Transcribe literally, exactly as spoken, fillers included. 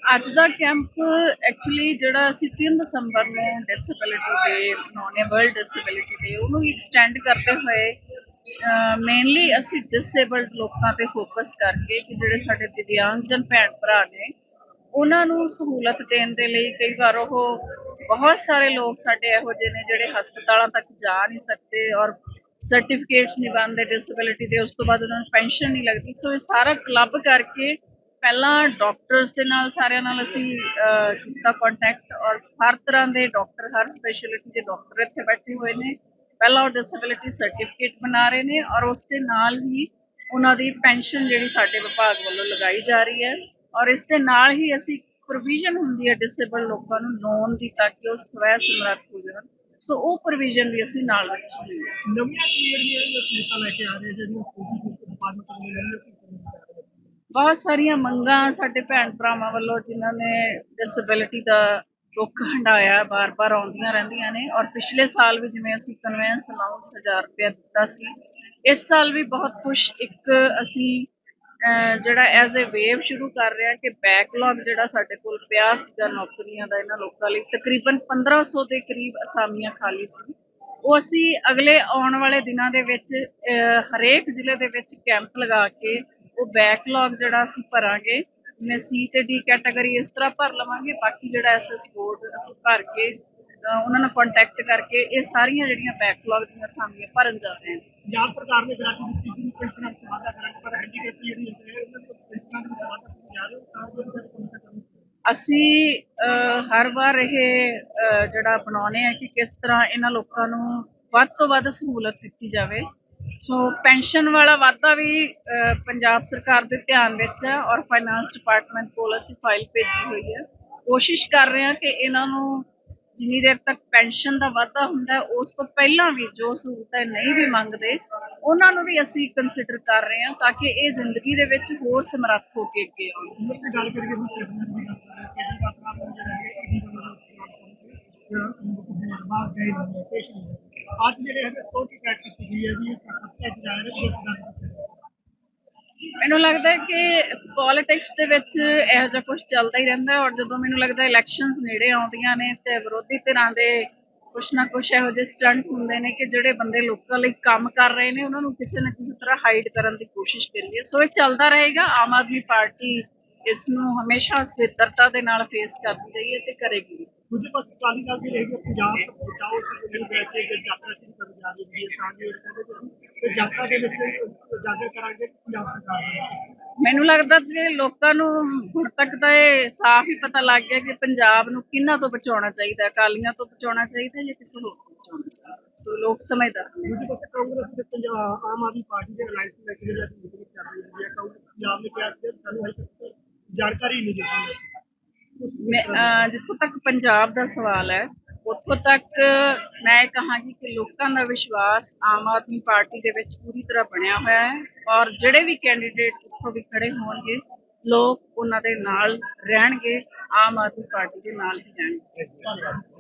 ਅੱਜ ਦਾ camp actually ਜਿਹੜਾ ਅਸੀਂ ਤਿੰਨ ਦਸੰਬਰ ਨੂੰ ਡਿਸੇਬਿਲਿਟੀ ਡੇ ਮਨਾਉਂਦੇ ਵਰਲਡ ਡਿਸੇਬਿਲਿਟੀ ਡੇ ਉਹਨੂੰ ਐਕਸਟੈਂਡ ਕਰਦੇ ਹੋਏ ਮੇਨਲੀ ਅਸੀਂ ਡਿਸੇਬਲਡ ਲੋਕਾਂ ਤੇ ਫੋਕਸ ਕਰਕੇ ਕਿ ਜਿਹੜੇ ਸਾਡੇ ਦਿਵਿਆਂਗਜਨ ਭੈਣ ਭਰਾ ਨੇ ਉਹਨਾਂ ਨੂੰ ਸਹੂਲਤ ਦੇਣ ਦੇ ਲਈ ਕਈ ਵਾਰ ਉਹ ਬਹੁਤ ਸਾਰੇ ਲੋਕ ਸਾਡੇ ਇਹੋ ਜਿਹੇ ਨੇ ਜਿਹੜੇ ਹਸਪਤਾਲਾਂ ਤੱਕ ਜਾ ਨਹੀਂ ਸਕਦੇ ਔਰ ਸਰਟੀਫਿਕੇਟਸ ਨਹੀਂ ਬਣਦੇ ਡਿਸੇਬਿਲਿਟੀ ਦੇ, ਉਸ ਤੋਂ ਬਾਅਦ ਉਹਨਾਂ ਨੂੰ ਪੈਨਸ਼ਨ ਨਹੀਂ ਲੱਗਦੀ। ਸੋ ਇਹ ਸਾਰਾ ਕਲੱਬ ਕਰਕੇ ਪਹਿਲਾਂ ਡਾਕਟਰਸ ਦੇ ਨਾਲ ਸਾਰਿਆਂ ਨਾਲ ਅਸੀਂ ਕੀਤਾ ਕੰਟੈਕਟ ਔਰ ਹਰ ਤਰ੍ਹਾਂ ਦੇ ਡਾਕਟਰ ਹਰ ਸਪੈਸ਼ਲਿਟੀ ਦੇ ਡਾਕਟਰ ਇੱਥੇ ਬੈਠੇ ਹੋਏ ਨੇ। ਪਹਿਲਾਂ ਉਹ ਡਿਸੇਬਿਲਿਟੀ ਸਰਟੀਫਿਕੇਟ ਬਣਾ ਰਹੇ ਨੇ ਔਰ ਉਸ ਦੇ ਨਾਲ ਹੀ ਉਹਨਾਂ ਦੀ ਪੈਨਸ਼ਨ ਜਿਹੜੀ ਸਾਡੇ ਵਿਭਾਗ ਵੱਲੋਂ ਲਗਾਈ ਜਾ ਰਹੀ ਹੈ ਔਰ ਇਸ ਦੇ ਨਾਲ ਹੀ ਅਸੀਂ ਪ੍ਰੋਵੀਜ਼ਨ ਹੁੰਦੀ ਹੈ ਡਿਸੇਬਲ ਲੋਕਾਂ ਨੂੰ ਲੋਨ ਦੀ ਤਾਂ ਕਿ ਉਹ ਸਵੈ ਸਮਰੱਥ ਹੋ ਜਾਣ। ਸੋ ਉਹ ਪ੍ਰੋਵੀਜ਼ਨ ਵੀ ਅਸੀਂ ਨਾਲ ਰੱਖੀ ਹੋਈ ਹੈ। ਬਹੁਤ ਸਾਰੀਆਂ ਮੰਗਾਂ ਸਾਡੇ ਭੈਣ ਭਰਾਵਾਂ ਵੱਲੋਂ ਜਿਨ੍ਹਾਂ ਨੇ ਡਿਸੇਬਿਲਿਟੀ ਦਾ ਦੁੱਖ ਹੰਢਾਇਆ ਬਾਰ-ਬਾਰ ਆਉਂਦੀਆਂ ਰਹਿੰਦੀਆਂ ਨੇ ਔਰ ਪਿਛਲੇ ਸਾਲ ਵੀ ਜਿਵੇਂ ਅਸੀਂ ਕਨਵੈਂਸ ਅਲਾਊਂਸ ਹਜ਼ਾਰ ਰੁਪਇਆ ਦਿੱਤਾ ਸੀ, ਇਸ ਸਾਲ ਵੀ ਬਹੁਤ ਕੁਛ ਇੱਕ ਅਸੀਂ ਜਿਹੜਾ ਐਜ਼ ਏ ਵੇਵ ਸ਼ੁਰੂ ਕਰ ਰਹੇ ਹਾਂ ਕਿ ਬੈਕਲੌਗ ਜਿਹੜਾ ਸਾਡੇ ਕੋਲ ਪਿਆ ਸੀਗਾ ਨੌਕਰੀਆਂ ਦਾ ਇਹਨਾਂ ਲੋਕਾਂ ਲਈ ਤਕਰੀਬਨ ਪੰਦਰਾਂ ਸੌ ਦੇ ਕਰੀਬ ਅਸਾਮੀਆਂ ਖਾਲੀ ਸੀ, ਉਹ ਅਸੀਂ ਅਗਲੇ ਆਉਣ ਵਾਲੇ ਦਿਨਾਂ ਦੇ ਵਿੱਚ ਹਰੇਕ ਜ਼ਿਲ੍ਹੇ ਦੇ ਵਿੱਚ ਕੈਂਪ ਲਗਾ ਕੇ ਉਹ ਬੈਕਲੌਗ ਜਿਹੜਾ ਅਸੀਂ ਭਰਾਂਗੇ। ਜਿਵੇਂ ਸੀ ਤੇ ਡੀ ਕੈਟਾਗਰੀ ਇਸ ਤਰ੍ਹਾਂ ਭਰ ਲਵਾਂਗੇ, ਬਾਕੀ ਜਿਹੜਾ ਐਸ ਐਸ ਬੋਰਡ ਅਸੀਂ ਭਰ ਕੇ ਉਹਨਾਂ ਨਾਲ ਕੰਟੈਕਟ ਕਰਕੇ ਇਹ ਸਾਰੀਆਂ ਜਿਹੜੀਆਂ ਬੈਕਲੌਗ ਦੀਆਂ ਅਸਾਮੀਆਂ ਭਰਨ ਜਾ ਰਹੇ ਹਾਂ। ਪੰਜਾਬ ਸਰਕਾਰ ਨੇ ਅਸੀਂ ਹਰ ਵਾਰ ਇਹ ਜਿਹੜਾ ਬਣਾਉਂਦੇ ਹਾਂ ਕਿ ਕਿਸ ਤਰ੍ਹਾਂ ਇਹਨਾਂ ਲੋਕਾਂ ਨੂੰ ਵੱਧ ਤੋਂ ਵੱਧ ਸਹੂਲਤ ਦਿੱਤੀ ਜਾਵੇ। ਸੋ ਪੈਨਸ਼ਨ ਵਾਲਾ ਵਾਧਾ ਵੀ ਪੰਜਾਬ ਸਰਕਾਰ ਦੇ ਧਿਆਨ ਵਿੱਚ ਹੈ ਔਰ ਫਾਈਨਾਂਸ ਡਿਪਾਰਟਮੈਂਟ ਕੋਲ ਅਸੀਂ ਫਾਈਲ ਭੇਜੀ ਹੋਈ ਹੈ। ਕੋਸ਼ਿਸ਼ ਕਰ ਰਹੇ ਹਾਂ ਕਿ ਇਹਨਾਂ ਨੂੰ ਜਿੰਨੀ ਦੇਰ ਤੱਕ ਪੈਨਸ਼ਨ ਦਾ ਵਾਧਾ ਹੁੰਦਾ ਉਸ ਤੋਂ ਪਹਿਲਾਂ ਵੀ ਜੋ ਸਹੂਲਤਾਂ ਨਹੀਂ ਵੀ ਮੰਗਦੇ ਉਹਨਾਂ ਨੂੰ ਵੀ ਅਸੀਂ ਕੰਸੀਡਰ ਕਰ ਰਹੇ ਹਾਂ ਤਾਂ ਕਿ ਇਹ ਜ਼ਿੰਦਗੀ ਦੇ ਵਿੱਚ ਹੋਰ ਸਮਰੱਥ ਹੋ ਕੇ ਅੱਗੇ ਆਉਣ। ਅੱਜ ਜਿਹੜੇ ਮੈਨੂੰ ਲੱਗਦਾ ਕਿ ਪੋਲੀਟਿਕਸ ਦੇ ਵਿੱਚ ਇਹੋ ਜਿਹਾ ਕੁਛ ਚੱਲਦਾ ਹੀ ਰਹਿੰਦਾ ਔਰ ਜਦੋਂ ਮੈਨੂੰ ਲੱਗਦਾ ਇਲੈਕਸ਼ਨਸ ਨੇੜੇ ਆਉਂਦੀਆਂ ਨੇ ਤੇ ਵਿਰੋਧੀ ਧਿਰਾਂ ਦੇ ਕੁਛ ਨਾ ਕੁਛ ਇਹੋ ਜਿਹੇ ਸਟੰਟ ਹੁੰਦੇ ਨੇ ਕਿ ਜਿਹੜੇ ਬੰਦੇ ਲੋਕਾਂ ਲਈ ਕੰਮ ਕਰ ਰਹੇ ਨੇ ਉਹਨਾਂ ਨੂੰ ਕਿਸੇ ਨਾ ਕਿਸੇ ਤਰ੍ਹਾਂ ਹਾਈਡ ਕਰਨ ਦੀ ਕੋਸ਼ਿਸ਼ ਕਰੀਏ। ਸੋ ਇਹ ਚੱਲਦਾ ਰਹੇਗਾ। ਆਮ ਆਦਮੀ ਪਾਰਟੀ ਇਸ ਨੂੰ ਹਮੇਸ਼ਾ ਸਵਿਤਰਤਾ ਦੇ ਨਾਲ ਫੇਸ ਕਰਦੀ ਰਹੀ ਹੈ ਤੇ ਕਰੇਗੀ। ਦੂਜੇ ਪਾਸੇ ਅਕਾਲੀ ਦਲ ਦੀ ਰਹੇਗੀ ਪੰਜਾਬ ਬਚਾਓ ਤੇ ਯਾਤਰਾ ਸ਼ੁਰੂ ਕਰਨ ਜਾ ਰਹੀ ਹੈ ਯਾਤਰਾ ਦੇ ਵਿੱਚ ਜਾਗਰ ਕਰਾਂਗੇ ਪੰਜਾਬ ਸਰਕਾਰ। ਮੈਨੂੰ ਲੱਗਦਾ ਕਿ ਲੋਕਾਂ ਨੂੰ ਹੁਣ ਤੱਕ ਤਾਂ ਇਹ ਸਾਫ਼ ਹੀ ਪਤਾ ਲੱਗ ਗਿਆ ਕਿ ਪੰਜਾਬ ਨੂੰ ਕਿਹਨਾਂ ਤੋਂ ਬਚਾਉਣਾ ਚਾਹੀਦਾ, ਅਕਾਲੀਆਂ ਤੋਂ ਬਚਾਉਣਾ ਚਾਹੀਦਾ ਜਾਂ ਕਿਸੇ ਹੋਰ ਤੋਂ ਬਚਾਉਣਾ ਚਾਹੀਦਾ। ਸੋ ਲੋਕ ਸਮਝਦਾਰ ਨੇ। ਦੂਜੇ ਪਾਸੇ ਕਾਂਗਰਸ ਤੇ ਪੰਜਾਬ ਆਮ ਆਦਮੀ ਪਾਰਟੀ ਦੇ ਅਲਾਈਅੰਸ ਲੈ ਕੇ ਜਿਹੜੀ ਮੀਟਿੰਗ ਚੱਲ ਰਹੀ ਹੈ ਕਾਂਗਰਸ ਪੰਜਾਬ ਨੇ ਕਿਹਾ ਕਿ ਸਾਨੂੰ ਹਜੇ ਤੱਕ ਜਾਣਕਾਰੀ ਨਹੀਂ ਦਿੱਤੀ। ਮੈਂ ਜਿੱਥੋਂ ਤੱਕ ਪੰਜਾਬ ਦਾ ਸਵਾਲ ਹੈ ਉੱਥੋਂ ਤੱਕ ਮੈਂ ਕਹਾਂਗੀ ਕਿ ਲੋਕਾਂ ਦਾ ਵਿਸ਼ਵਾਸ ਆਮ ਆਦਮੀ ਪਾਰਟੀ ਦੇ ਵਿੱਚ ਪੂਰੀ ਤਰ੍ਹਾਂ ਬਣਿਆ ਹੋਇਆ ਹੈ ਔਰ ਜਿਹੜੇ ਵੀ ਕੈਂਡੀਡੇਟ ਜਿੱਥੋਂ ਵੀ ਖੜੇ ਹੋਣਗੇ ਲੋਕ ਉਹਨਾਂ ਦੇ ਨਾਲ ਰਹਿਣਗੇ, ਆਮ ਆਦਮੀ ਪਾਰਟੀ ਦੇ ਨਾਲ ਹੀ ਰਹਿਣਗੇ।